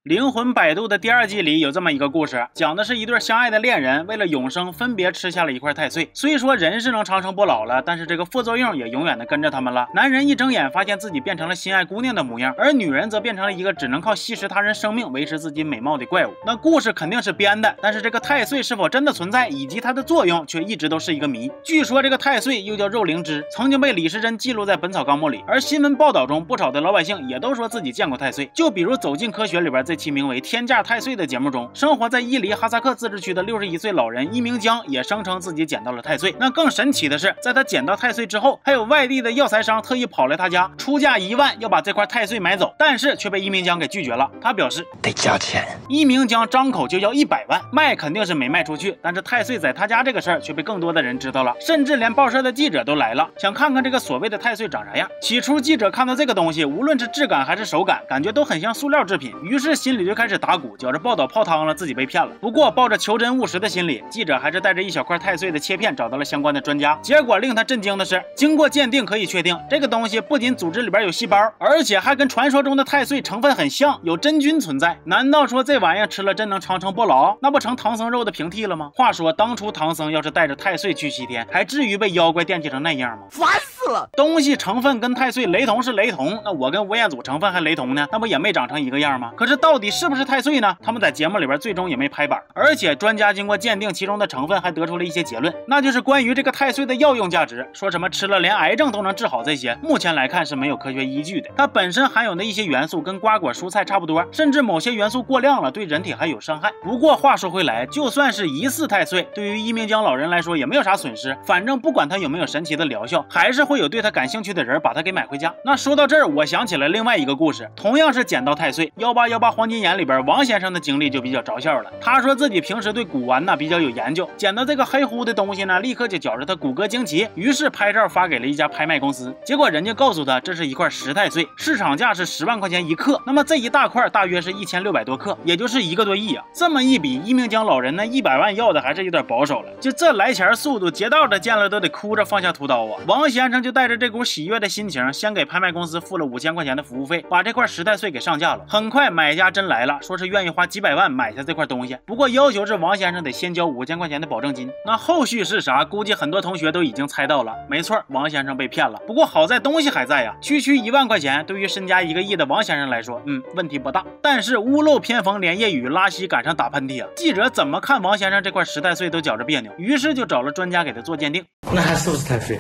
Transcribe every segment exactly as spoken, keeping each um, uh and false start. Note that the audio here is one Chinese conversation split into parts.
灵魂摆渡的第二季里有这么一个故事，讲的是一对相爱的恋人为了永生分别吃下了一块太岁。虽说人是能长生不老了，但是这个副作用也永远的跟着他们了。男人一睁眼发现自己变成了心爱姑娘的模样，而女人则变成了一个只能靠吸食他人生命维持自己美貌的怪物。那故事肯定是编的，但是这个太岁是否真的存在以及它的作用却一直都是一个谜。据说这个太岁又叫肉灵芝，曾经被李时珍记录在本草纲目里，而新闻报道中不少的老百姓也都说自己见过太岁。就比如走进科学里边这期名为天价太岁的节目中，生活在伊犁哈萨克自治区的六十一岁老人伊明江也声称自己捡到了太岁。那更神奇的是，在他捡到太岁之后，还有外地的药材商特意跑来他家，出价一万要把这块太岁买走，但是却被伊明江给拒绝了。他表示得加钱。 伊明江张口就要一百万，卖肯定是没卖出去，但是太岁在他家这个事儿却被更多的人知道了，甚至连报社的记者都来了，想看看这个所谓的太岁长啥样。起初记者看到这个东西，无论是质感还是手感，感觉都很像塑料制品，于是心里就开始打鼓，觉着报道泡汤了，自己被骗了。不过抱着求真务实的心理，记者还是带着一小块太岁的切片找到了相关的专家。结果令他震惊的是，经过鉴定可以确定，这个东西不仅组织里边有细胞，而且还跟传说中的太岁成分很像，有真菌存在。难道说这玩意儿吃了真能长生不老？那不成唐僧肉的平替了吗？话说当初唐僧要是带着太岁去西天，还至于被妖怪惦记成那样吗？ 烦死了！ 东西成分跟太岁雷同是雷同，那我跟吴彦祖成分还雷同呢，那不也没长成一个样吗？可是到底是不是太岁呢？他们在节目里边最终也没拍板，而且专家经过鉴定其中的成分，还得出了一些结论，那就是关于这个太岁的药用价值，说什么吃了连癌症都能治好，这些目前来看是没有科学依据的。它本身含有的一些元素跟瓜果蔬菜差不多，甚至某些元素过量了对人体还有伤害。不过话说回来，就算是疑似太岁，对于伊明江老人来说也没有啥损失，反正不管它有没有神奇的疗效，还是会有对它感兴趣的人把它给买回家。那说到这儿，我想起了另外一个故事，同样是捡到太岁，幺八幺八黄金眼里边王先生的经历就比较着笑了。他说自己平时对古玩呢比较有研究，捡到这个黑乎的东西呢，立刻就觉着他骨骼惊奇，于是拍照发给了一家拍卖公司。结果人家告诉他这是一块十太岁，市场价是十万块钱一克，那么这一大块大约是一千六百多克，也就是一个多亿啊。这么一比，伊明江老人那一百万要的还是有点保守了。就这来钱速度，街道的见了都得哭着放下屠刀啊。王先生就带着这股喜悦的心情，先给拍卖公司付了五千块钱的服务费，把这块十太岁给上架了。很快买家真来了，说是愿意花几百万买下这块东西，不过要求是王先生得先交五千块钱的保证金。那后续是啥？估计很多同学都已经猜到了。没错，王先生被骗了。不过好在东西还在呀，区区一万块钱，对于身家一个亿的王先生来说，嗯，问题不大。但是屋漏偏逢连夜雨，拉稀赶上打喷嚏啊！记者怎么看王先生这块十太岁都觉着别扭，于是就找了专家给他做鉴定。 那还是不是太岁？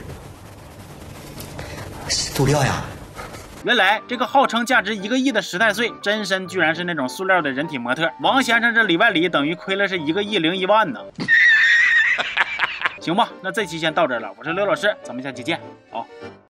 是涂料呀。 原来这个号称价值一个亿的十太岁，真身居然是那种塑料的人体模特。王先生这里外里等于亏了是一个亿零一万呢。行吧，那这期先到这儿了，我是刘老师，咱们下期见，好。